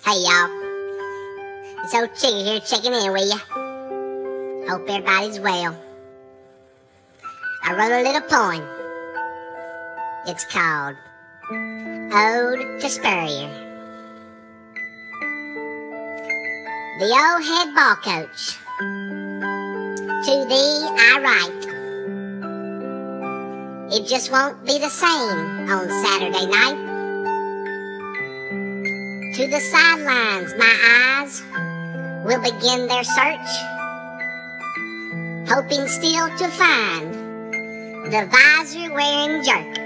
Hey y'all, it's old Chigga here checking in with ya. Hope everybody's well. I wrote a little poem. It's called Ode to Spurrier. The old head ball coach, to thee I write. It just won't be the same on Saturday night. To the sidelines my eyes will begin their search, hoping still to find the visor-wearing jerk.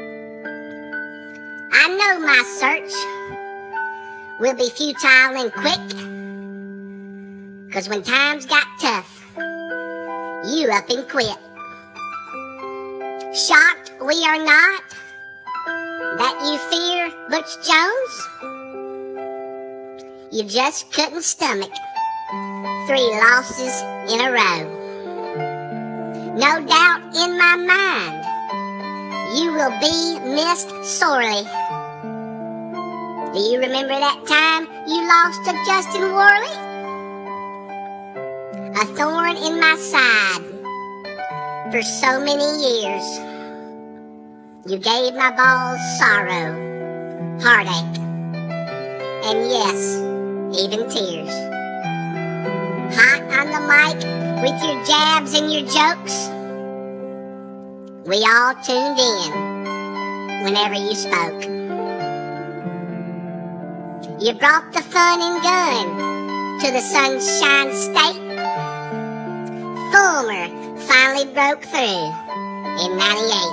I know my search will be futile and quick, 'cause when times got tough, you up and quit. Shocked we are not that you fear Butch Jones? You just couldn't stomach 3 losses in a row. No doubt in my mind, you will be missed sorely. Do you remember that time you lost to Justin Worley? A thorn in my side for so many years. You gave my balls sorrow, heartache, and yes, even tears. Hot on the mic with your jabs and your jokes. We all tuned in whenever you spoke. You brought the fun and gun to the Sunshine State. Fulmer finally broke through in '98.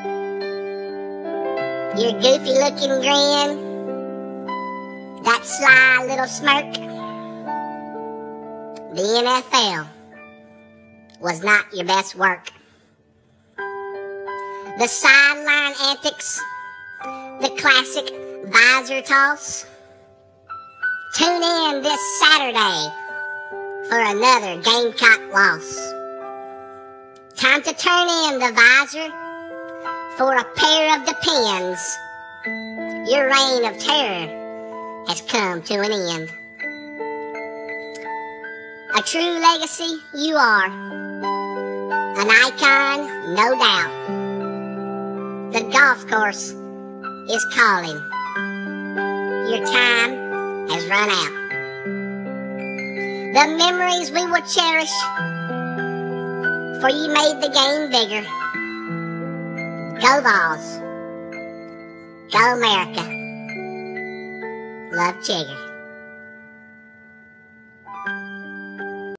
Your goofy looking grin, that sly little smirk. The NFL was not your best work. The sideline antics, the classic visor toss. Tune in this Saturday for another Gamecock loss. Time to turn in the visor for a pair of Depends. Your reign of terror has come to an end. A true legacy you are, an icon, no doubt. The golf course is calling. Your time has run out. The memories we will cherish, for you made the game bigger. Go Vols. Go America. Love Chigga.